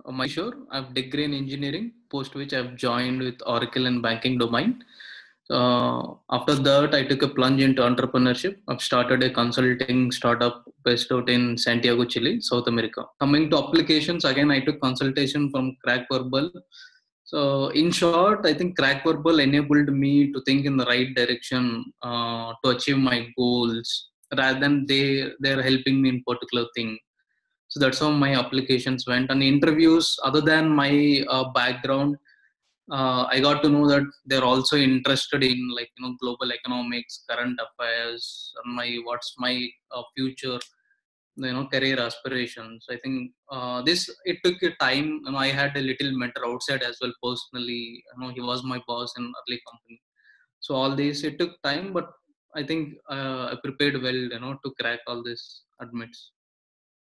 My Kishore. I have degree in engineering, post which I have joined with Oracle and banking domain. After that, I took a plunge into entrepreneurship. I've started a consulting startup based out in Santiago, Chile, South America. Coming to applications, again, I took consultation from CrackVerbal. So, in short, I think CrackVerbal enabled me to think in the right direction to achieve my goals rather than they're helping me in particular thing. So that's how my applications went. And interviews, other than my background, I got to know that they're also interested in, like, global economics, current affairs, and my what's my future, career aspirations. I think this it took a time. I had a little mentor outside as well personally. He was my boss in early company. So all this it took time, but I think I prepared well, to crack all this admits.